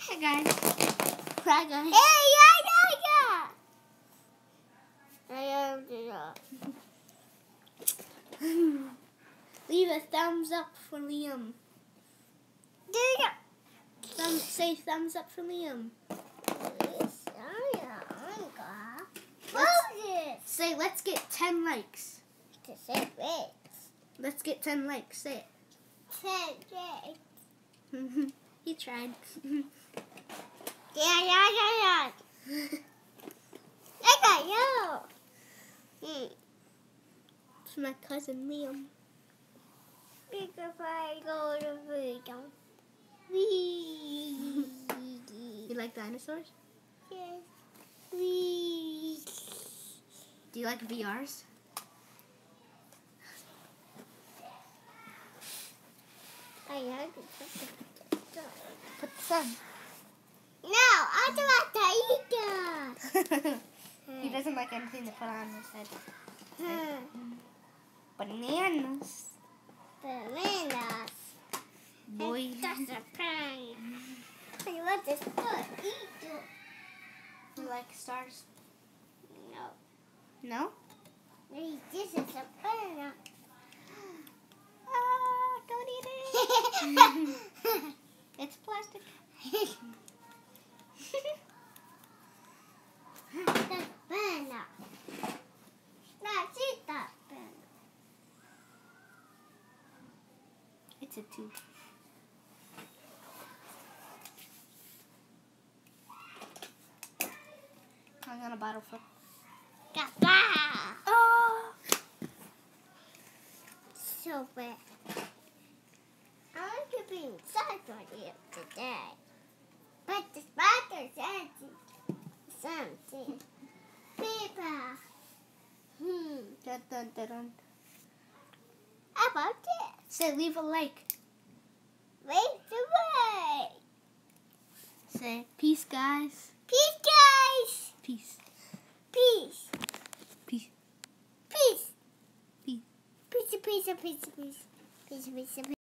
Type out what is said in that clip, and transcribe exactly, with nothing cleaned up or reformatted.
Hey guys. Hi guys. Hey, yeah, yeah, yeah. I am the Leave a thumbs up for Liam. Yeah. Thumb, say thumbs up for Liam. Let's, Say let's get ten likes. to say it. Let's get ten likes. Say it. Say it. He tried. Yeah, yeah, yeah, yeah. I got you. Hmm. It's my cousin Liam. Because I go to freedom. You like dinosaurs? Yes. Wee. Do you like V Rs? I like it. Put the sun. No, I don't like to eat that. He doesn't like anything to put on his head. Hmm. Bananas. Bananas. Boy. That's a prank. I want this to eat it. You like stars? No. No? Maybe this is a banana. Ah, don't eat it. It's plastic. That's banana. Let's eat that banana. It's a tube. I'm gonna bottle flip. Gaba! Oh! So bad. I want to be inside for you today. But the spider says something. Paper. Hmm. Dun, dun, dun, dun. How about this? Say leave a like. Wait away. Say peace, guys. Peace, guys. Peace. Peace. Peace. Peace. Peace. Peace, peace, peace, peace. Peace, peace, peace.